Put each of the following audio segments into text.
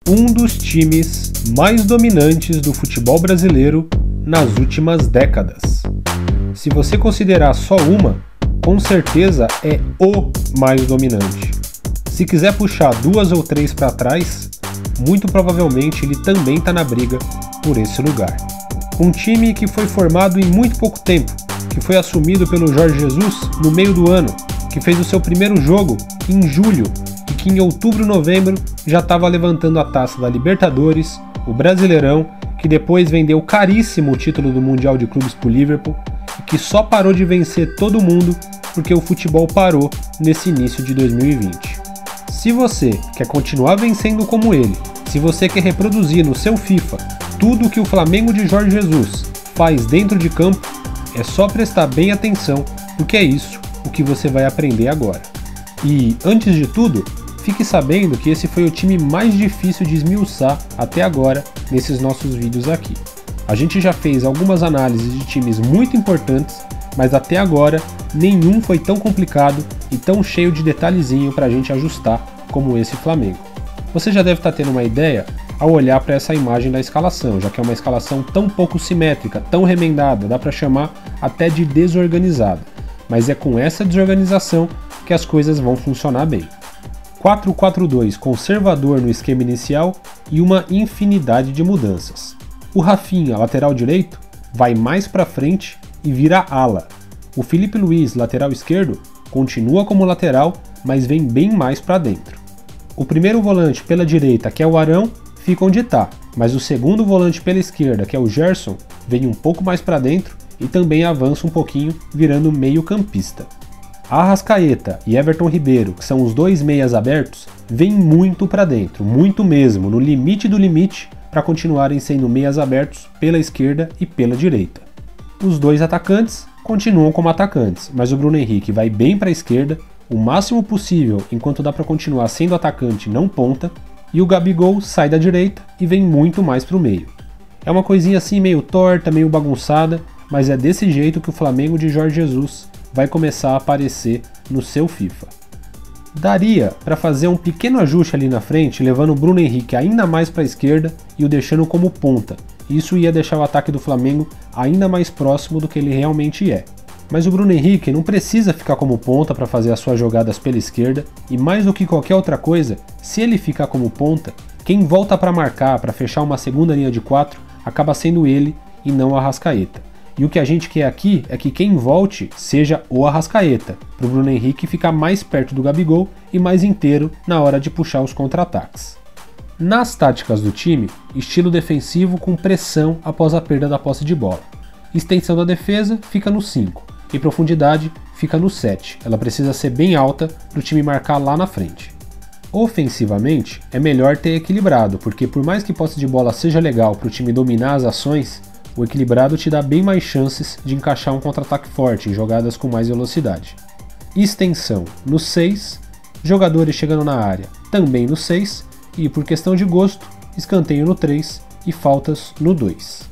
um dos times mais dominantes do futebol brasileiro nas últimas décadas. Se você considerar só uma, com certeza é o mais dominante. Se quiser puxar duas ou três para trás, muito provavelmente ele também está na briga por esse lugar. Um time que foi formado em muito pouco tempo, que foi assumido pelo Jorge Jesus no meio do ano, que fez o seu primeiro jogo em julho e que em outubro, novembro já estava levantando a taça da Libertadores, o Brasileirão, que depois vendeu caríssimo o título do Mundial de Clubes para o Liverpool e que só parou de vencer todo mundo porque o futebol parou nesse início de 2020. Se você quer continuar vencendo como ele, se você quer reproduzir no seu FIFA tudo o que o Flamengo de Jorge Jesus faz dentro de campo, é só prestar bem atenção, porque é isso o que você vai aprender agora. E, antes de tudo, fique sabendo que esse foi o time mais difícil de esmiuçar até agora nesses nossos vídeos aqui. A gente já fez algumas análises de times muito importantes, mas até agora nenhum foi tão complicado e tão cheio de detalhezinho para a gente ajustar como esse Flamengo. Você já deve estar tendo uma ideia ao olhar para essa imagem da escalação, já que é uma escalação tão pouco simétrica, tão remendada, dá para chamar até de desorganizada. Mas é com essa desorganização que as coisas vão funcionar bem. 4-4-2 conservador no esquema inicial e uma infinidade de mudanças. O Rafinha, lateral direito, vai mais para frente e vira ala. O Felipe Luiz, lateral esquerdo, continua como lateral, mas vem bem mais para dentro. O primeiro volante pela direita, que é o Arão, fica onde está, mas o segundo volante pela esquerda, que é o Gerson, vem um pouco mais para dentro e também avança um pouquinho, virando meio campista. Arrascaeta e Everton Ribeiro, que são os dois meias abertos, vêm muito para dentro, muito mesmo, no limite do limite, para continuarem sendo meias abertos pela esquerda e pela direita. Os dois atacantes continuam como atacantes, mas o Bruno Henrique vai bem para a esquerda, o máximo possível enquanto dá para continuar sendo atacante não ponta, e o Gabigol sai da direita e vem muito mais para o meio. É uma coisinha assim meio torta, meio bagunçada, mas é desse jeito que o Flamengo de Jorge Jesus vai começar a aparecer no seu FIFA. Daria para fazer um pequeno ajuste ali na frente, levando o Bruno Henrique ainda mais para a esquerda e o deixando como ponta. Isso ia deixar o ataque do Flamengo ainda mais próximo do que ele realmente é. Mas o Bruno Henrique não precisa ficar como ponta para fazer as suas jogadas pela esquerda, e mais do que qualquer outra coisa, se ele ficar como ponta, quem volta para marcar, para fechar uma segunda linha de 4, acaba sendo ele e não o Arrascaeta. E o que a gente quer aqui é que quem volte seja o Arrascaeta, para o Bruno Henrique ficar mais perto do Gabigol e mais inteiro na hora de puxar os contra-ataques. Nas táticas do time, estilo defensivo com pressão após a perda da posse de bola. Extensão da defesa fica no 5 e profundidade fica no 7. Ela precisa ser bem alta para o time marcar lá na frente. Ofensivamente, é melhor ter equilibrado, porque por mais que posse de bola seja legal para o time dominar as ações, o equilibrado te dá bem mais chances de encaixar um contra-ataque forte em jogadas com mais velocidade. Extensão no 6, jogadores chegando na área também no 6, e por questão de gosto, escanteio no 3 e faltas no 2.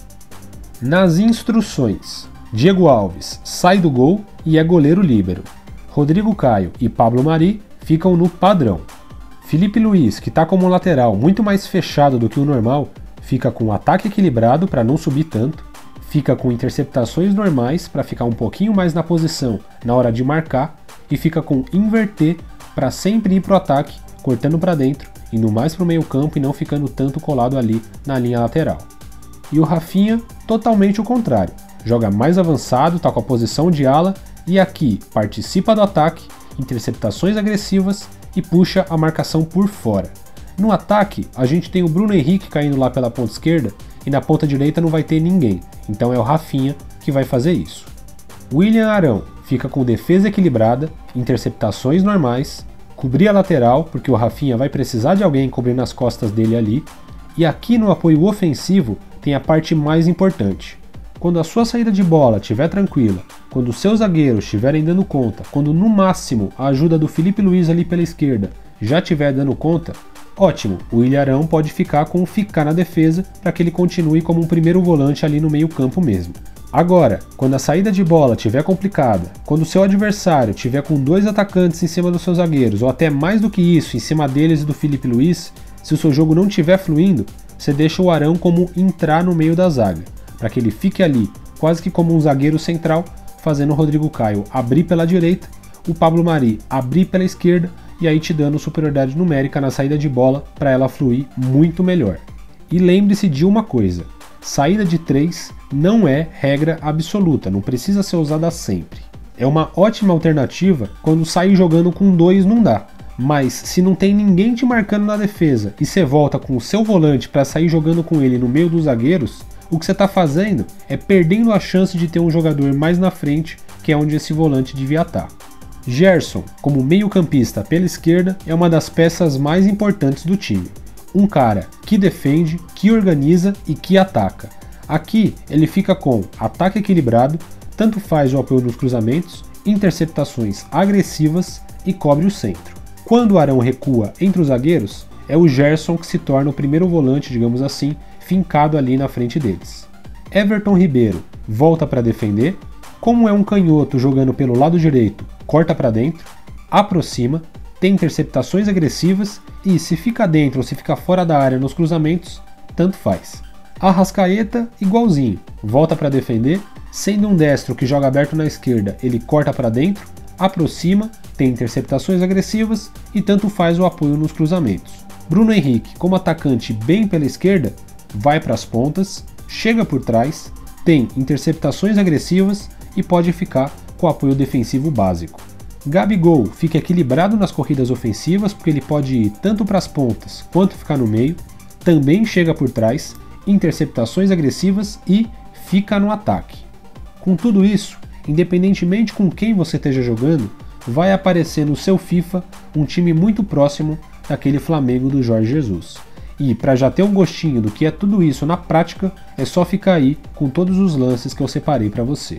Nas instruções, Diego Alves sai do gol e é goleiro líbero. Rodrigo Caio e Pablo Mari ficam no padrão. Felipe Luiz, que está como lateral muito mais fechado do que o normal, fica com ataque equilibrado para não subir tanto, fica com interceptações normais para ficar um pouquinho mais na posição na hora de marcar e fica com inverter para sempre ir para o ataque, cortando para dentro, indo mais para o meio campo e não ficando tanto colado ali na linha lateral. E o Rafinha, totalmente o contrário, joga mais avançado, está com a posição de ala e aqui participa do ataque, interceptações agressivas e puxa a marcação por fora. No ataque, a gente tem o Bruno Henrique caindo lá pela ponta esquerda e na ponta direita não vai ter ninguém, então é o Rafinha que vai fazer isso. William Arão fica com defesa equilibrada, interceptações normais, cobrir a lateral, porque o Rafinha vai precisar de alguém cobrindo as costas dele ali, e aqui no apoio ofensivo tem a parte mais importante. Quando a sua saída de bola estiver tranquila, quando os seus zagueiros estiverem dando conta, quando no máximo a ajuda do Felipe Luiz ali pela esquerda já estiver dando conta, ótimo, o Ilharão pode ficar com o ficar na defesa para que ele continue como um primeiro volante ali no meio campo mesmo. Agora, quando a saída de bola estiver complicada, quando o seu adversário estiver com 2 atacantes em cima dos seus zagueiros, ou até mais do que isso, em cima deles e do Felipe Luiz, Se o seu jogo não estiver fluindo, você deixa o Arão como entrar no meio da zaga, para que ele fique ali, quase que como um zagueiro central, fazendo o Rodrigo Caio abrir pela direita, o Pablo Mari abrir pela esquerda e aí te dando superioridade numérica na saída de bola para ela fluir muito melhor. E lembre-se de uma coisa, saída de 3 não é regra absoluta, não precisa ser usada sempre. É uma ótima alternativa quando sair jogando com 2 não dá, mas se não tem ninguém te marcando na defesa e você volta com o seu volante para sair jogando com ele no meio dos zagueiros, o que você está fazendo é perdendo a chance de ter um jogador mais na frente, que é onde esse volante devia estar. Gerson, como meio-campista pela esquerda, é uma das peças mais importantes do time. Um cara que defende, que organiza e que ataca. Aqui ele fica com ataque equilibrado, tanto faz o apoio nos cruzamentos, interceptações agressivas e cobre o centro. Quando o Arão recua entre os zagueiros, é o Gerson que se torna o primeiro volante, digamos assim, fincado ali na frente deles. Everton Ribeiro volta para defender, como é um canhoto jogando pelo lado direito, corta para dentro, aproxima, tem interceptações agressivas e se fica dentro ou se fica fora da área nos cruzamentos, tanto faz. Arrascaeta igualzinho, volta para defender, sendo um destro que joga aberto na esquerda, ele corta para dentro, aproxima, tem interceptações agressivas e tanto faz o apoio nos cruzamentos. Bruno Henrique, como atacante bem pela esquerda, vai para as pontas, chega por trás, tem interceptações agressivas e pode ficar com apoio defensivo básico. Gabigol fica equilibrado nas corridas ofensivas porque ele pode ir tanto para as pontas quanto ficar no meio, também chega por trás, interceptações agressivas e fica no ataque. Com tudo isso, independentemente com quem você esteja jogando, vai aparecer no seu FIFA um time muito próximo daquele Flamengo do Jorge Jesus. E para já ter um gostinho do que é tudo isso na prática, é só ficar aí com todos os lances que eu separei para você.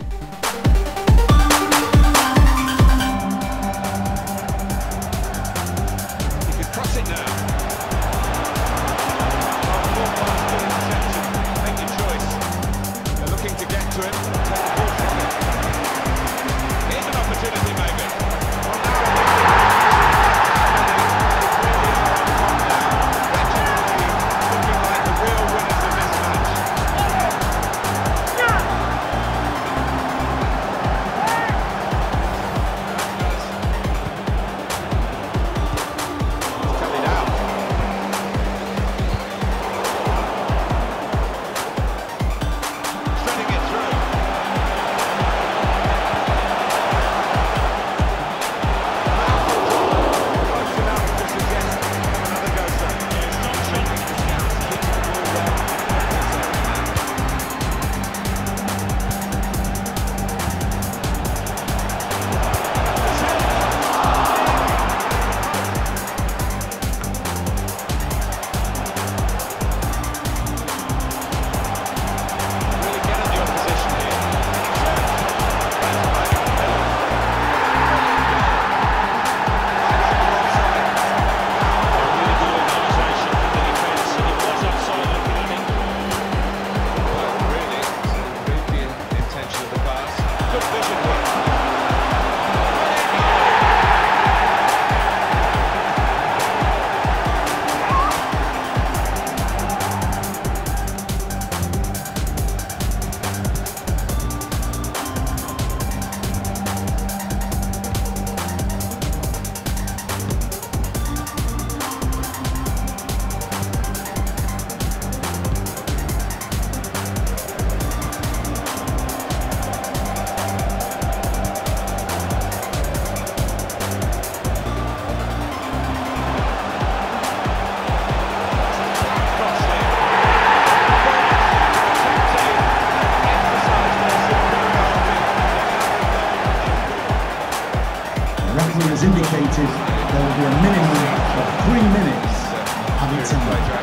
Has indicated there will be a minimum of 3 minutes added time.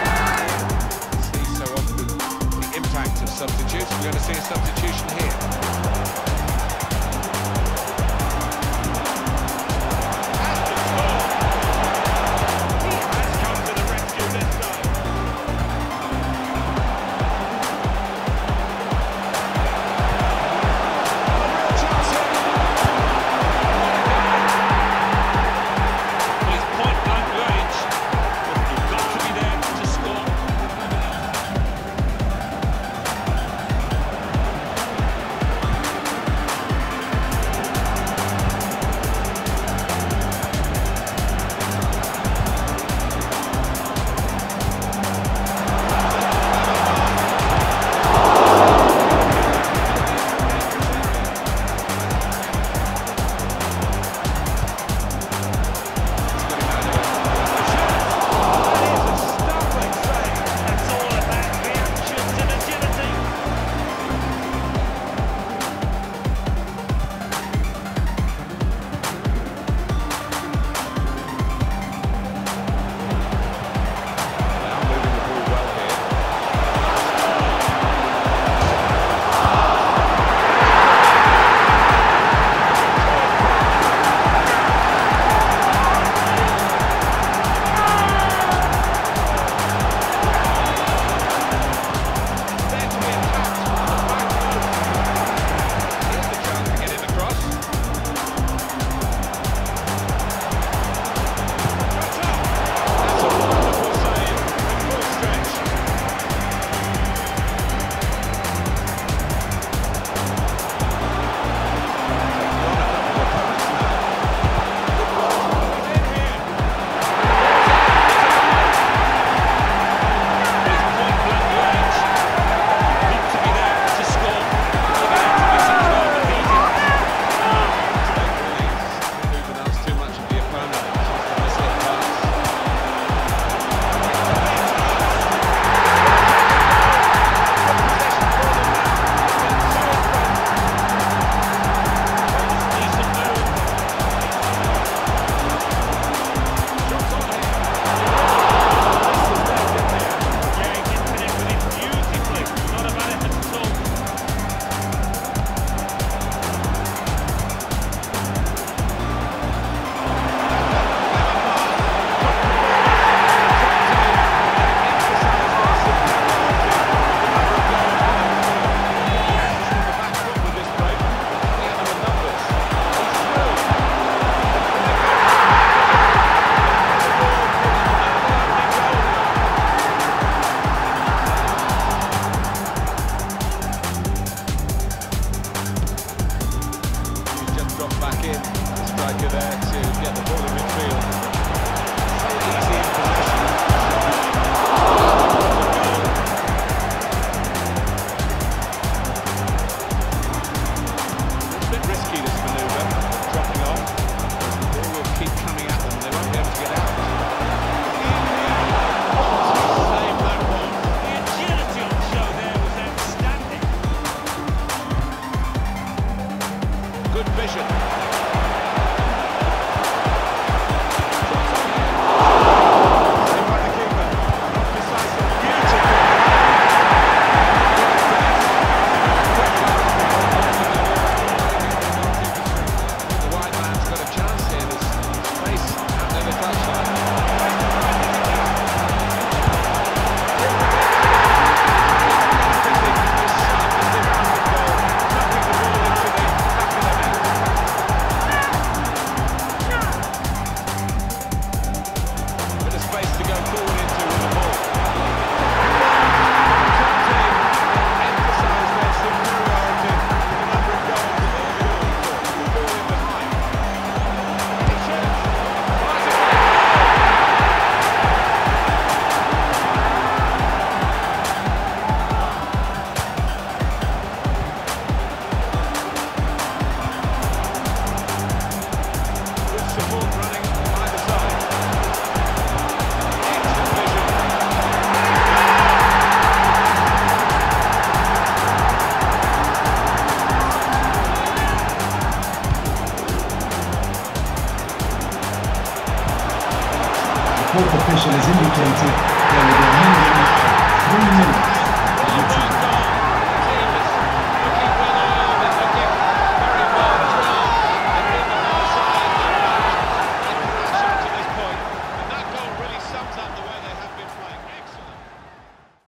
See so often the impact of substitutes. We're going to see a substitution here.